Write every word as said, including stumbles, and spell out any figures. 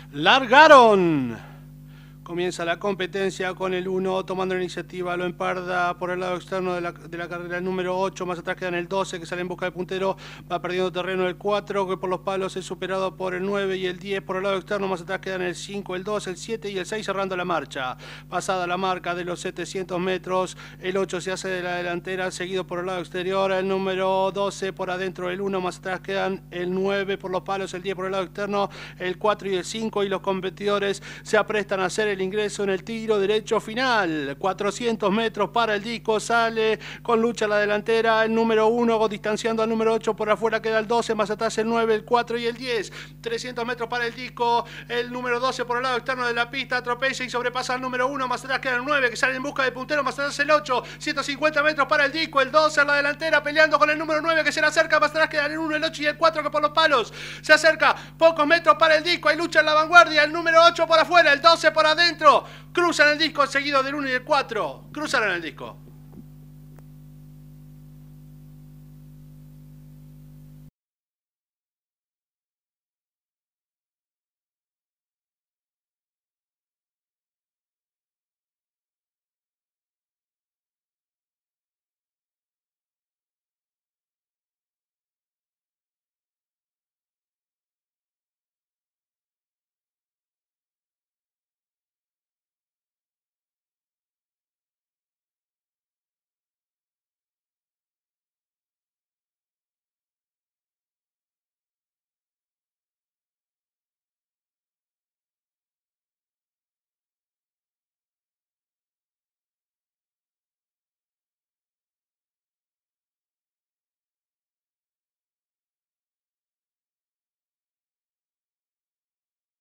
¡Largaron! Comienza la competencia con el uno, tomando la iniciativa, lo emparda por el lado externo de la, de la carrera el número ocho, más atrás quedan el doce, que sale en busca del puntero, va perdiendo terreno el cuatro, que por los palos es superado por el nueve y el diez por el lado externo, más atrás quedan el cinco, el dos, el siete y el seis cerrando la marcha. Pasada la marca de los setecientos metros, el ocho se hace de la delantera, seguido por el lado exterior, el número doce por adentro, el uno, más atrás quedan el nueve por los palos, el diez por el lado externo, el cuatro y el cinco, y los competidores se aprestan a hacer el ingreso en el tiro derecho final. cuatrocientos metros para el disco, sale con lucha a la delantera el número uno, distanciando al número ocho, por afuera queda el doce, más atrás el nueve, el cuatro y el diez. trescientos metros para el disco, el número doce por el lado externo de la pista, atropella y sobrepasa al número uno, más atrás queda el nueve, que sale en busca del puntero, más atrás el ocho, ciento cincuenta metros para el disco, el doce a la delantera peleando con el número nueve, que se le acerca, más atrás queda el uno, el ocho y el cuatro, que por los palos se acerca, pocos metros para el disco, hay lucha en la vanguardia, el número ocho por afuera, el doce por adentro. Cruzan el disco seguido del uno y el cuatro. Cruzan en el disco.